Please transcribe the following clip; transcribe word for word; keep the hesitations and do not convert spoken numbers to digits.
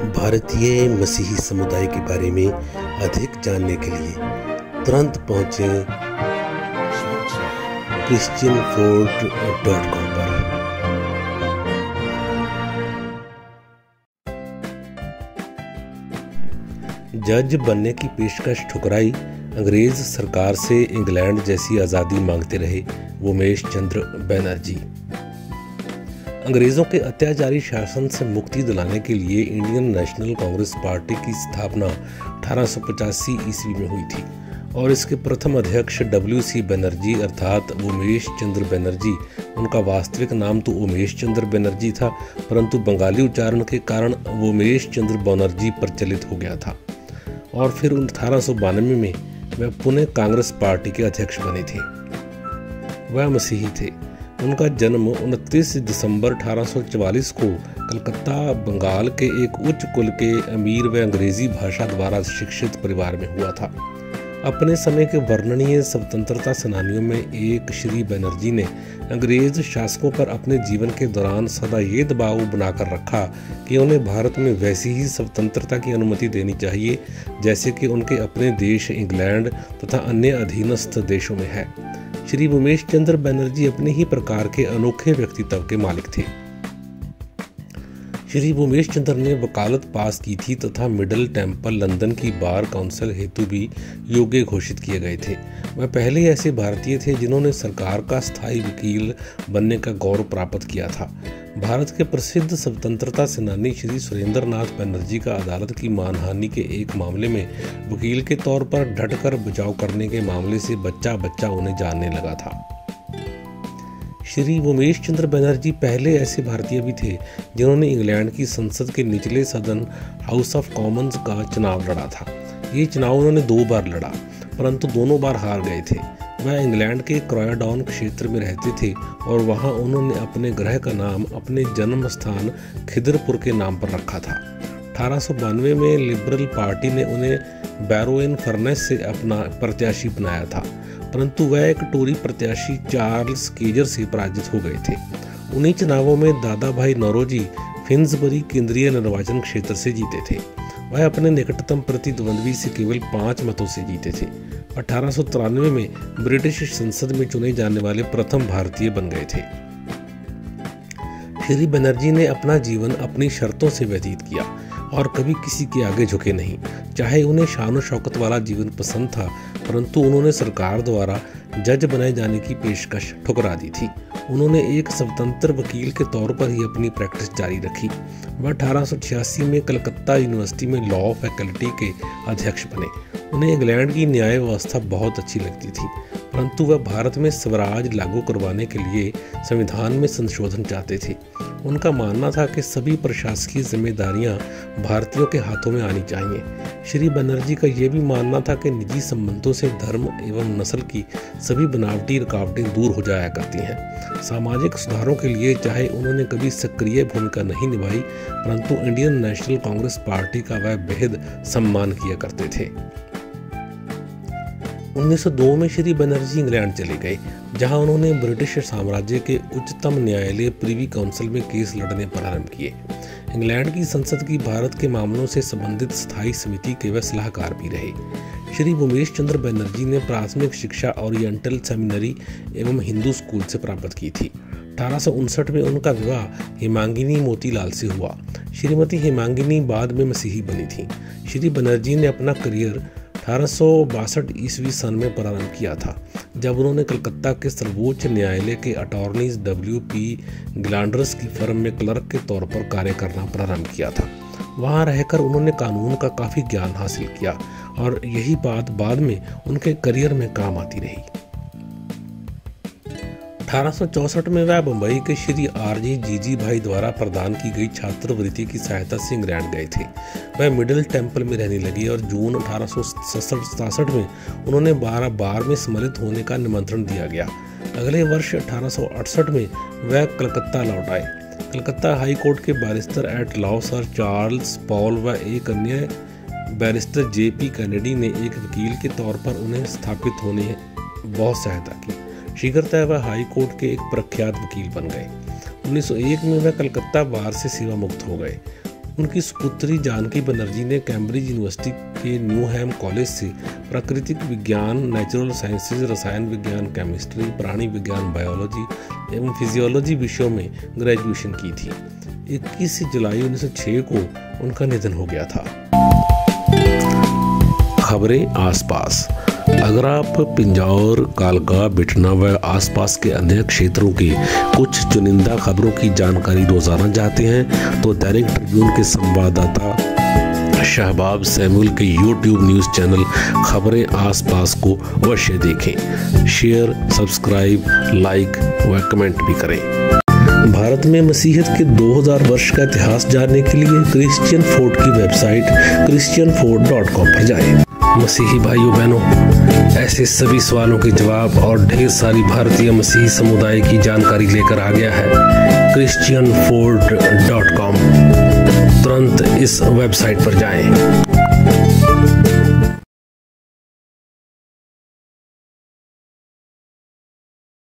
भारतीय मसीही समुदाय के बारे में अधिक जानने के लिए तुरंत पहुंचें क्रिश्चियन फोर्ट डॉट कॉम पर। जज बनने की पेशकश ठुकराई, अंग्रेज सरकार से इंग्लैंड जैसी आज़ादी मांगते रहे उमेश चंद्र बनर्जी। अंग्रेज़ों के अत्याचारी शासन से मुक्ति दिलाने के लिए इंडियन नेशनल कांग्रेस पार्टी की स्थापना अठारह सौ पचासी ईस्वी में हुई थी और इसके प्रथम अध्यक्ष डब्ल्यू सी बनर्जी अर्थात उमेश चंद्र बनर्जी, उनका वास्तविक नाम तो उमेश चंद्र बनर्जी था, परंतु बंगाली उच्चारण के कारण उमेश चंद्र बनर्जी प्रचलित हो गया था। और फिर अठारह सौ बानवे में वह पुणे कांग्रेस पार्टी के अध्यक्ष बने थे। वह मसीही थे। उनका जन्म उनतीस दिसंबर अठारह सौ चवालीस को कलकत्ता, बंगाल के एक उच्च कुल के अमीर व अंग्रेजी भाषा द्वारा शिक्षित परिवार में हुआ था। अपने समय के वर्णनीय स्वतंत्रता सेनानियों में एक श्री बनर्जी ने अंग्रेज शासकों पर अपने जीवन के दौरान सदा ये दबाव बनाकर रखा कि उन्हें भारत में वैसी ही स्वतंत्रता की अनुमति देनी चाहिए जैसे कि उनके अपने देश इंग्लैंड तथा अन्य अधीनस्थ देशों में है। श्री उमेश चंद्र बनर्जी अपने ही प्रकार के अनोखे व्यक्तित्व के मालिक थे। श्री उमेश चंद्र ने वकालत पास की थी तथा मिडल टेम्पल लंदन की बार काउंसिल हेतु भी योग्य घोषित किए गए थे। वह पहले ऐसे भारतीय थे जिन्होंने सरकार का स्थायी वकील बनने का गौरव प्राप्त किया था। भारत के प्रसिद्ध स्वतंत्रता सेनानी श्री सुरेंद्र नाथ बनर्जी का अदालत की मानहानि के एक मामले में वकील के तौर पर डटकर बचाव करने के मामले से बच्चा बच्चा उन्हें जानने लगा था। श्री उमेश चंद्र बनर्जी पहले ऐसे भारतीय भी थे जिन्होंने इंग्लैंड की संसद के निचले सदन हाउस ऑफ कॉमन्स का चुनाव लड़ा था। ये चुनाव उन्होंने दो बार लड़ा, परंतु दोनों बार हार गए थे। वह इंग्लैंड के क्रॉयडाउन क्षेत्र में रहते थे और वहां उन्होंने अपने गृह का नाम अपने जन्म स्थान खिदरपुर के नाम पर रखा था। अठारह सौ बानवे में लिबरल पार्टी ने उन्हें बैरो-इन-फर्नेस से अपना प्रत्याशी बनाया था, परंतु वह एक टोरी प्रत्याशी चार्ल्स केजर से पराजित हो गए थे। उन्हीं चुनावों में दादा भाई नौरोजी फिन्सबरी केंद्रीय निर्वाचन क्षेत्र से जीते थे। वह अपने निकटतम प्रतिद्वंद्वी से केवल पाँच मतों से जीते थे। अठारह सौ तिरानवे में ब्रिटिश संसद में चुने जाने वाले प्रथम भारतीय बन गए थे। श्री बनर्जी ने अपना जीवन अपनी शर्तों से व्यतीत किया और कभी किसी के आगे झुके नहीं। चाहे उन्हें शान शौकत वाला जीवन पसंद था, परंतु उन्होंने सरकार द्वारा जज बनाए जाने की पेशकश ठुकरा दी थी। उन्होंने एक स्वतंत्र वकील के तौर पर ही अपनी प्रैक्टिस जारी रखी। वह अठारह सौ छियासी में कलकत्ता यूनिवर्सिटी में लॉ फैकल्टी के अध्यक्ष बने। उन्हें इंग्लैंड की न्याय व्यवस्था बहुत अच्छी लगती थी, परंतु वह भारत में स्वराज लागू करवाने के लिए संविधान में संशोधन चाहते थे। उनका मानना था कि सभी प्रशासकीय जिम्मेदारियां भारतीयों के हाथों में आनी चाहिए। श्री बनर्जी का यह भी मानना था कि निजी संबंधों से धर्म एवं नस्ल की सभी बनावटी रुकावटें दूर हो जाया करती हैं। सामाजिक सुधारों के लिए चाहे उन्होंने कभी सक्रिय भूमिका नहीं निभाई, परंतु इंडियन नेशनल कांग्रेस पार्टी का वह बेहद सम्मान किया करते थे। उन्नीस सौ दो में श्री बनर्जी इंग्लैंड चले गए, जहां उन्होंने ब्रिटिश साम्राज्य के उच्चतम न्यायालय प्रिवी काउंसिल में केस लड़ने प्रारंभ किए। इंग्लैंड की संसद की भारत के मामलों से संबंधित स्थायी समिति के वह सलाहकार भी रहे। श्री उमेश चंद्र बनर्जी ने प्राथमिक शिक्षा ओरिएंटल सेमिनरी एवं हिंदू स्कूल से प्राप्त की थी। अठारह सौ उनसठ में उनका विवाह हेमांगिनी मोतीलाल से हुआ। श्रीमती हेमांगिनी बाद में मसीही बनी थी। श्री बनर्जी ने अपना करियर अठारह सौ बासठ ईस्वी सन में प्रारंभ किया था, जब उन्होंने कलकत्ता के सर्वोच्च न्यायालय के अटॉर्नीज डब्ल्यू पी ग्लांडर्स की फर्म में क्लर्क के तौर पर कार्य करना प्रारंभ किया था। वहां रहकर उन्होंने कानून का काफ़ी ज्ञान हासिल किया और यही बात बाद में उनके करियर में काम आती रही। अठारह सौ चौसठ में वह मुंबई के श्री आर जी जीजी भाई द्वारा प्रदान की गई छात्रवृत्ति की सहायता से इंग्लैंड गए थे। वह मिडिल टेम्पल में रहने लगे और जून अठारह सौ सड़सठ में उन्होंने बारह बार में सम्मिलित होने का निमंत्रण दिया गया। अगले वर्ष अठारह सौ अड़सठ में वह कलकत्ता लौट आए। कलकत्ता हाई कोर्ट के barrister at law sir Charles Paul व एक अन्य बैरिस्टर जे पी कैनेडी ने एक वकील के तौर पर उन्हें स्थापित होने में बहुत सहायता की। शीघ्रतः वह हाई कोर्ट के एक प्रख्यात वकील बन गए। उन्नीस सौ एक में वह कलकत्ता बार से सेवा मुक्त हो गए। उनकी सुपुत्री जानकी बनर्जी ने कैम्ब्रिज यूनिवर्सिटी के न्यूहैम कॉलेज से प्राकृतिक विज्ञान, नेचुरल साइंसेज, रसायन विज्ञान, केमिस्ट्री, प्राणी विज्ञान, बायोलॉजी एवं फिजियोलॉजी विषयों में ग्रेजुएशन की थी। इक्कीस जुलाई उन्नीस सौ छह को उनका निधन हो गया था। खबरें आसपास। अगर आप पिंजौर, कालका, बिटना व आसपास के अन्य क्षेत्रों की कुछ चुनिंदा खबरों की जानकारी रोजाना चाहते हैं तो दैनिक ट्रिब्यून के संवाददाता शहबाब सैमुअल के यूट्यूब न्यूज़ चैनल खबरें आसपास को अवश्य देखें। शेयर, सब्सक्राइब, लाइक व कमेंट भी करें। भारत में मसीहत के दो हज़ार वर्ष का इतिहास जानने के लिए क्रिश्चियन फोर्ट की website Christian Fort dot com पर जाएं। मसीही भाइयों बहनों, ऐसे सभी सवालों के जवाब और ढेर सारी भारतीय मसीही समुदाय की जानकारी लेकर आ गया है क्रिश्चियन फोर्ट डॉट कॉम। तुरंत इस वेबसाइट पर जाएं।